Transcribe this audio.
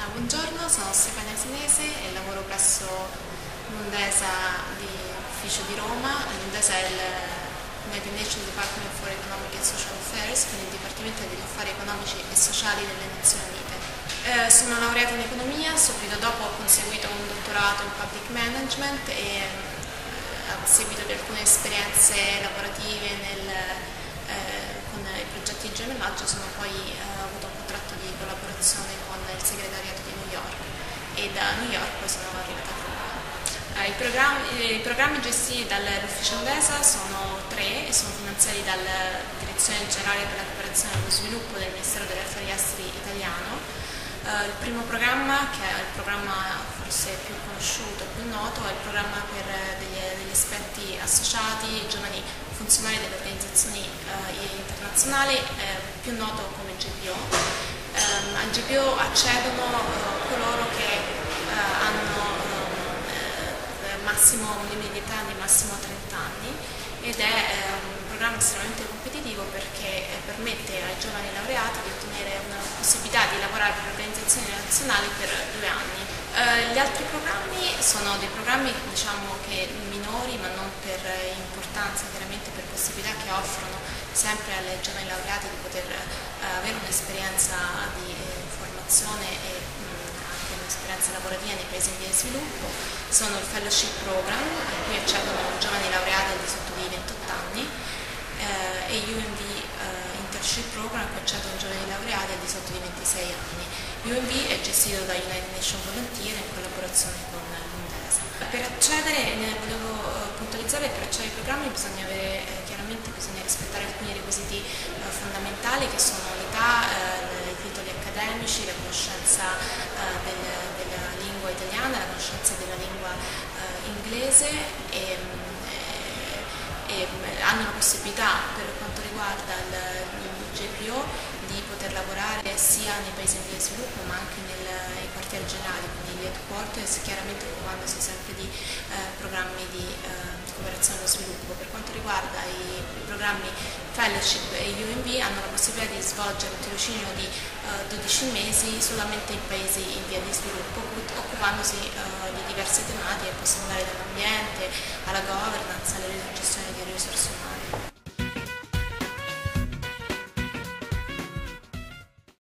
Buongiorno, sono Stefania Senese e lavoro presso l'Undesa di Ufficio di Roma. L'Undesa è il United Nations Department for Economic and Social Affairs, quindi il Dipartimento degli Affari Economici e Sociali delle Nazioni Unite. Sono laureata in economia, subito dopo ho conseguito un dottorato in public management e a seguito di alcune esperienze lavorative con i progetti di gemellaggio sono poi avuto un contratto di collaborazione con il segretariato di New York e da New York poi sono arrivata a Roma. I programmi gestiti dall'Ufficio Undesa sono tre e sono finanziati dalla Direzione Generale per la Cooperazione e lo Sviluppo del Ministero degli Affari Esteri italiano. Il primo programma, che è il programma forse più conosciuto, più noto, è il programma per degli esperti associati, giovani funzionari delle organizzazioni internazionali, più noto come GPO. Al GPO accedono coloro che hanno un limite di età di massimo 30 anni ed è un programma estremamente competitivo perché permette ai giovani laureati di ottenere una possibilità di lavorare per organizzazioni nazionali per 2 anni. Gli altri programmi sono dei programmi che minori ma non per importanza, chiaramente per possibilità che offrono sempre alle giovani laureati di poter avere un'esperienza di formazione e un'esperienza lavorativa nei paesi in via di sviluppo. Sono il Fellowship Program, a cui accedono giovani laureati al di sotto di 28 anni, e UNV Internship Program, a cui accedono giovani laureati al di sotto di 26 anni. UNV è gestito da United Nations Volunteer in collaborazione con l'Undesa. Per accedere, volevo puntualizzare, per accedere ai programmi chiaramente bisogna rispettare alcuni requisiti fondamentali che sono l'età, i titoli accademici, la conoscenza della lingua italiana, la conoscenza della lingua inglese e hanno la possibilità, per quanto riguarda il GPO, di poter lavorare sia nei paesi in via di sviluppo ma anche nei quartieri generali, quindi gli headquarters, chiaramente occupandosi sempre di programmi di cooperazione allo sviluppo. Per quanto riguarda i programmi Fellowship e UNV hanno la possibilità di svolgere un tirocinio di 12 mesi solamente in paesi in via di sviluppo, occupandosi di diverse tematiche che possono andare dall'ambiente alla governance, alla gestione di risorse umane.